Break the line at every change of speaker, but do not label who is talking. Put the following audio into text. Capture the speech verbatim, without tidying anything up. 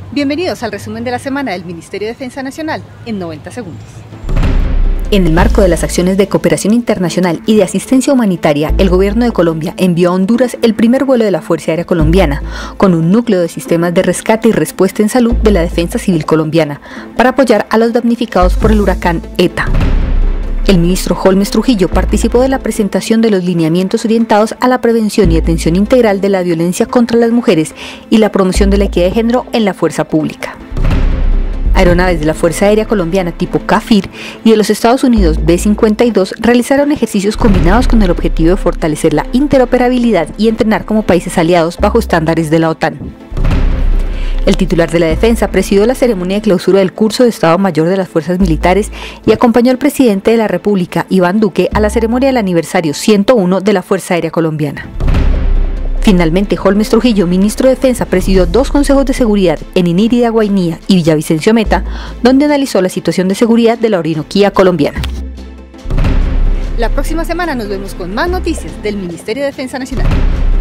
Bienvenidos al resumen de la semana del Ministerio de Defensa Nacional en noventa segundos.
En el marco de las acciones de cooperación internacional y de asistencia humanitaria, el Gobierno de Colombia envió a Honduras el primer vuelo de la Fuerza Aérea Colombiana, con un núcleo de sistemas de rescate y respuesta en salud de la Defensa Civil Colombiana, para apoyar a los damnificados por el huracán ETA. El ministro Holmes Trujillo participó de la presentación de los lineamientos orientados a la prevención y atención integral de la violencia contra las mujeres y la promoción de la equidad de género en la fuerza pública. Aeronaves de la Fuerza Aérea Colombiana tipo CAFIR y de los Estados Unidos B cincuenta y dos realizaron ejercicios combinados con el objetivo de fortalecer la interoperabilidad y entrenar como países aliados bajo estándares de la OTAN. El titular de la Defensa presidió la ceremonia de clausura del curso de Estado Mayor de las Fuerzas Militares y acompañó al presidente de la República, Iván Duque, a la ceremonia del aniversario ciento uno de la Fuerza Aérea Colombiana. Finalmente, Holmes Trujillo, ministro de Defensa, presidió dos consejos de seguridad en Inírida, Guainía y Villavicencio Meta, donde analizó la situación de seguridad de la Orinoquía colombiana.
La próxima semana nos vemos con más noticias del Ministerio de Defensa Nacional.